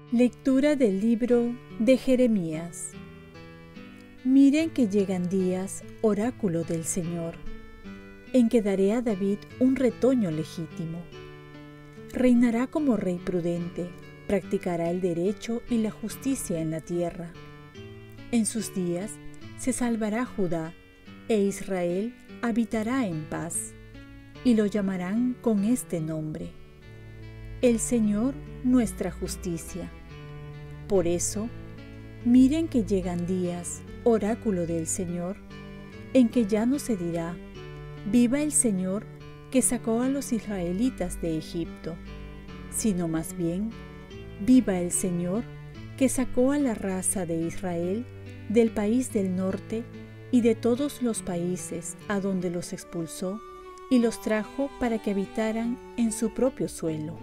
Lectura del libro de Jeremías. Miren que llegan días, oráculo del Señor, en que daré a David un retoño legítimo. Reinará como rey prudente, practicará el derecho y la justicia en la tierra. En sus días se salvará Judá, e Israel habitará en paz, y lo llamarán con este nombre: el Señor nuestra justicia. Por eso, miren que llegan días, oráculo del Señor, en que ya no se dirá: viva el Señor que sacó a los israelitas de Egipto, sino más bien: viva el Señor que sacó a la raza de Israel del país del norte y de todos los países a donde los expulsó y los trajo para que habitaran en su propio suelo.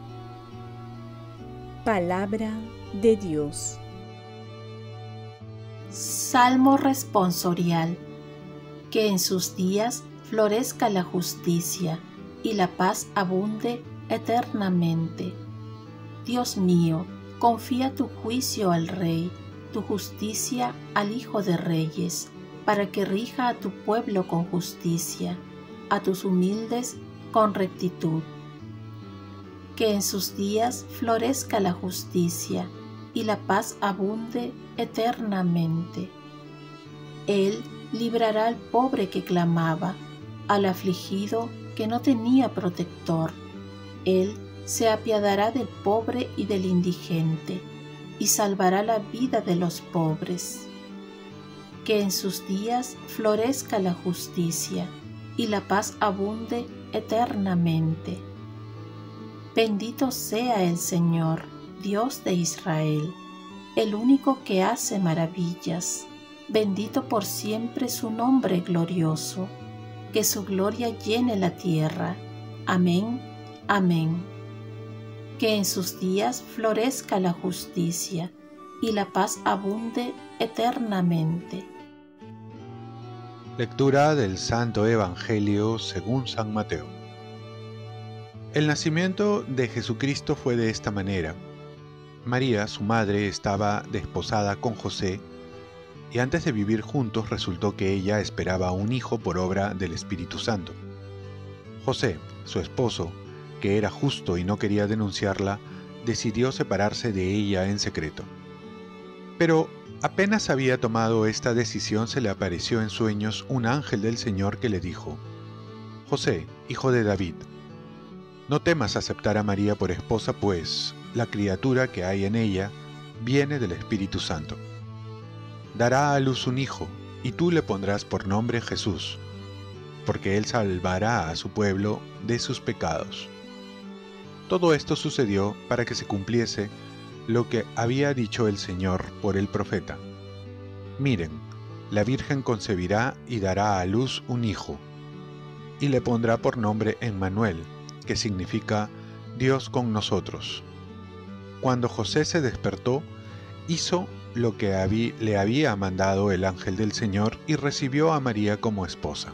Palabra de Dios. Salmo responsorial. Que en sus días florezca la justicia y la paz abunde eternamente. Dios mío, confía tu juicio al Rey, tu justicia al Hijo de Reyes, para que rija a tu pueblo con justicia, a tus humildes con rectitud. Que en sus días florezca la justicia y la paz abunde eternamente. Él librará al pobre que clamaba, al afligido que no tenía protector. Él se apiadará del pobre y del indigente, y salvará la vida de los pobres. Que en sus días florezca la justicia y la paz abunde eternamente. Bendito sea el Señor, Dios de Israel, el único que hace maravillas. Bendito por siempre su nombre glorioso, que su gloria llene la tierra. Amén, amén. Que en sus días florezca la justicia y la paz abunde eternamente. Lectura del Santo Evangelio según San Mateo. El nacimiento de Jesucristo fue de esta manera. María, su madre, estaba desposada con José, y antes de vivir juntos resultó que ella esperaba un hijo por obra del Espíritu Santo. José, su esposo, que era justo y no quería denunciarla, decidió separarse de ella en secreto. Pero apenas había tomado esta decisión, se le apareció en sueños un ángel del Señor que le dijo: José, hijo de David, no temas aceptar a María por esposa, pues la criatura que hay en ella viene del Espíritu Santo. Dará a luz un hijo, y tú le pondrás por nombre Jesús, porque él salvará a su pueblo de sus pecados. Todo esto sucedió para que se cumpliese lo que había dicho el Señor por el profeta: Miren, la Virgen concebirá y dará a luz un hijo, y le pondrá por nombre Emmanuel, que significa Dios con nosotros. Cuando José se despertó, hizo lo que le había mandado el ángel del Señor y recibió a María como esposa.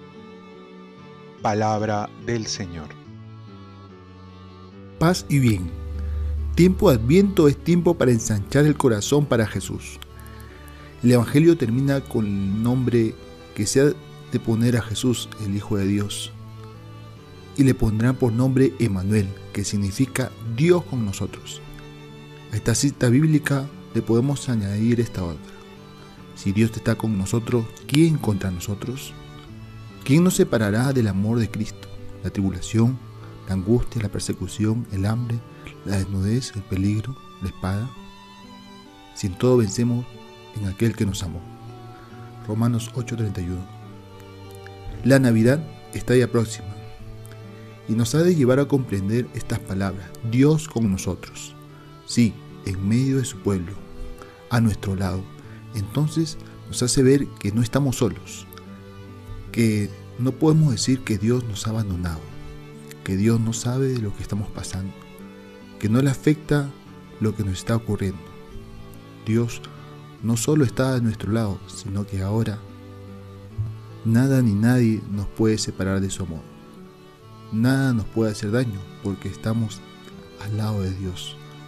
Palabra del Señor. Paz y bien. Tiempo de Adviento es tiempo para ensanchar el corazón para Jesús. El Evangelio termina con el nombre que se ha de poner a Jesús, el Hijo de Dios. Y le pondrán por nombre Emmanuel, que significa Dios con nosotros. A esta cita bíblica le podemos añadir esta otra: si Dios está con nosotros, ¿quién contra nosotros? ¿Quién nos separará del amor de Cristo? La tribulación, la angustia, la persecución, el hambre, la desnudez, el peligro, la espada. Si en todo vencemos en aquel que nos amó. Romanos 8:31. La Navidad está ya próxima y nos ha de llevar a comprender estas palabras: Dios con nosotros. Sí, en medio de su pueblo, a nuestro lado. Entonces nos hace ver que no estamos solos, que no podemos decir que Dios nos ha abandonado, que Dios no sabe de lo que estamos pasando, que no le afecta lo que nos está ocurriendo. Dios no solo está a nuestro lado, sino que ahora nada ni nadie nos puede separar de su amor. Nada nos puede hacer daño porque estamos al lado de Dios,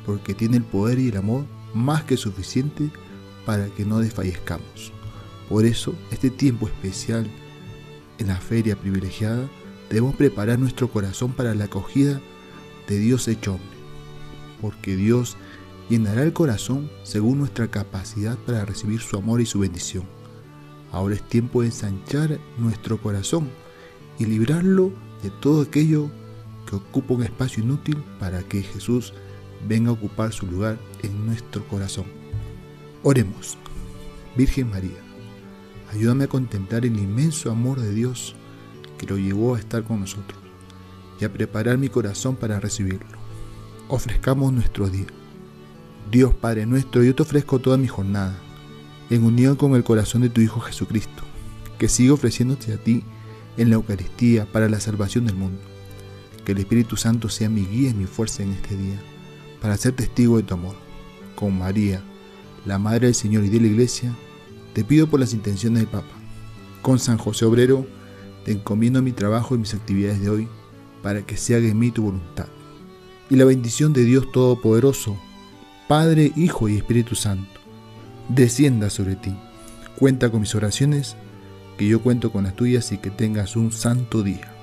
porque tiene el poder y el amor más que suficiente para que no desfallezcamos. Por eso, este tiempo especial en la feria privilegiada, debemos preparar nuestro corazón para la acogida de Dios hecho hombre, porque Dios llenará el corazón según nuestra capacidad para recibir su amor y su bendición. Ahora es tiempo de ensanchar nuestro corazón y librarlo de todo aquello que ocupa un espacio inútil para que Jesús venga a ocupar su lugar en nuestro corazón. Oremos. Virgen María, ayúdame a contemplar el inmenso amor de Dios que lo llevó a estar con nosotros y a preparar mi corazón para recibirlo. Ofrezcamos nuestro día. Dios Padre nuestro, yo te ofrezco toda mi jornada, en unión con el corazón de tu Hijo Jesucristo, que sigue ofreciéndote a ti en la Eucaristía para la salvación del mundo. Que el Espíritu Santo sea mi guía y mi fuerza en este día, para ser testigo de tu amor. Con María, la Madre del Señor y de la Iglesia, te pido por las intenciones del Papa. Con San José Obrero, te encomiendo mi trabajo y mis actividades de hoy, para que se haga en mí tu voluntad. Y la bendición de Dios Todopoderoso, Padre, Hijo y Espíritu Santo, descienda sobre ti. Cuenta con mis oraciones, que yo cuento con las tuyas y que tengas un santo día.